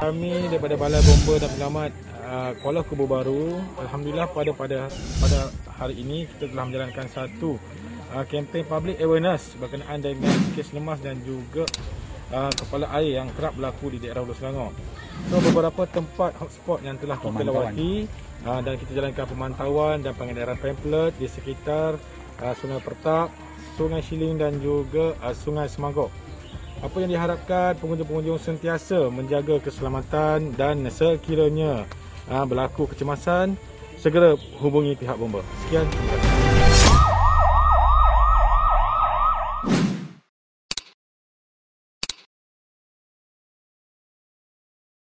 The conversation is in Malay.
Kami daripada Balai Bomba dan Penyelamat Kuala Kubu Baru, alhamdulillah pada hari ini kita telah menjalankan satu kempen public awareness berkenaan dengan kes lemas dan juga kepala air yang kerap berlaku di daerah Hulu Selangor. So beberapa tempat hotspot yang telah kita lawati dan kita jalankan pemantauan dan pengedaran pamphlet di sekitar Sungai Pertak, Sungai Shilin dan juga Sungai Semagok. Apa yang diharapkan, pengunjung-pengunjung sentiasa menjaga keselamatan dan sekiranya berlaku kecemasan, segera hubungi pihak bomba. Sekian, terima kasih.